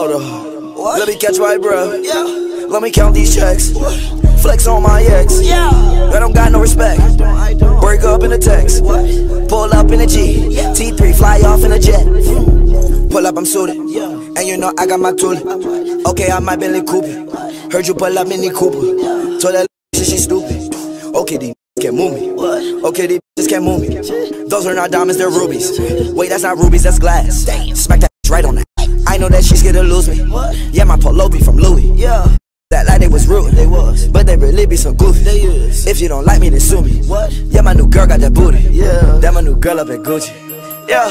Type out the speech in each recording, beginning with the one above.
hold on. What? Let me catch right, bro. Yeah. Let me count these checks. What? Flex on my ex. Yeah. I don't got no respect. I don't. Break up in the text. What? Pull up in a G. Yeah. T3 fly off in a jet. Pull up, I'm suited. Yeah. And you know I got my tool. Okay, I might Bentley Cooper. Heard you pull up Mini Cooper. Yeah. Told that shit she stupid. Okay, these can't move me. What? Okay, these just can't move me. Those are not diamonds, they're rubies. Wait, that's not rubies, that's glass. Damn. Smack that right on that. I know that she's scared to lose me. What? Yeah, my polo be from Louis. Yeah. That like they was rude, they was, but they really be so goofy. They is. If you don't like me, then sue me. What? Yeah, my new girl got that booty. Yeah. That my new girl up at Gucci. Yeah.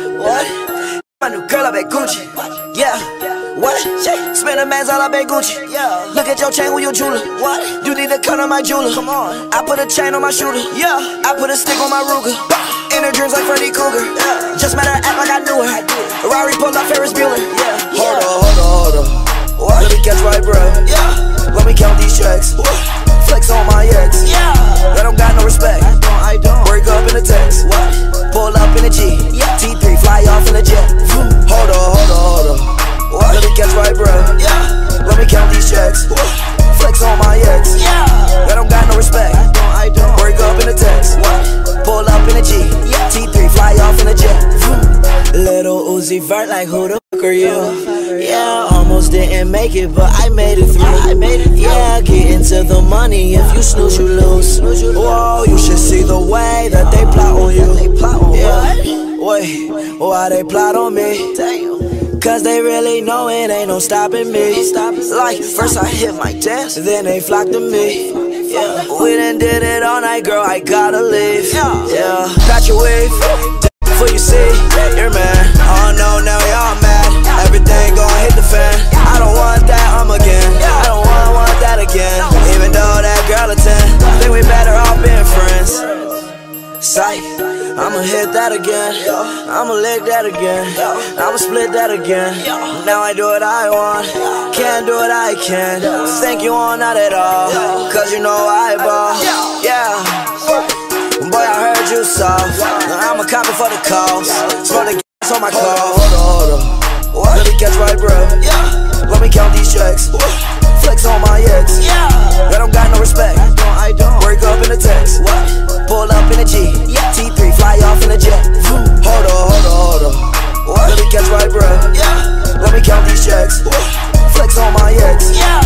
What? My new girl up at Gucci. Yeah. What? Spend a man's all up at Gucci. Yeah. Look at your chain with your jeweler. What? You need to cut on my jeweler. Come on. I put a chain on my shooter. Yeah. I put a stick on my Ruger. In her dreams like Freddy Krueger. Yeah. Just met her, act like I knew her. Rari pulled up Ferris Bueller. Yeah. Hold on. What? Let me catch right, bro. Yeah. Let me count these checks. What? Flex on my ex. Yeah. I don't got no respect. I don't. Break up in the text. What? Pull up in a G. Yeah. T3 fly off in a jet. Hold on. What? Let me catch right, bro. Yeah. Let me count these checks. What? Flex on my ex. Yeah. I don't got no respect. I don't. Break up in the text. What? Pull up in a G. Yeah. T3 fly off in a jet. Little Uzi Vert, like who the fuck are you? Yeah, almost didn't make it, but I made it through. Yeah, get into the money. If you snooze, you lose. Whoa, you should see the way that they plot on you. Yeah, wait, why they plot on me? Cause they really know it ain't no stopping me. Like, first I hit my dance, then they flock to me. Yeah, we done did it all night, girl, I gotta leave. Yeah, got your wave, before you see your man. Oh no, now y'all mad. Everything gon' hit the fan. I don't want that, again. I don't want that again. Even though that girl a 10, think we better off being friends. Psych, I'ma hit that again. I'ma lick that again. I'ma split that again. Now I do what I want, can't do what I can. Think you want not at all, cause you know I ball. Yeah. Boy, I heard you soft. I'm a copy for the calls. Smell the gas on my car. Hold on. What? Let me catch right, bro. Yeah. Let me count these checks. What? Flex on my ex. Yeah. I don't got no respect. I don't. Break up in the text. What? Pull up in a G. Yeah. T3 fly off in a jet. Hold on. What? Let me catch right, bro. Yeah. Let me count these checks. What? Flex on my ex. Yeah.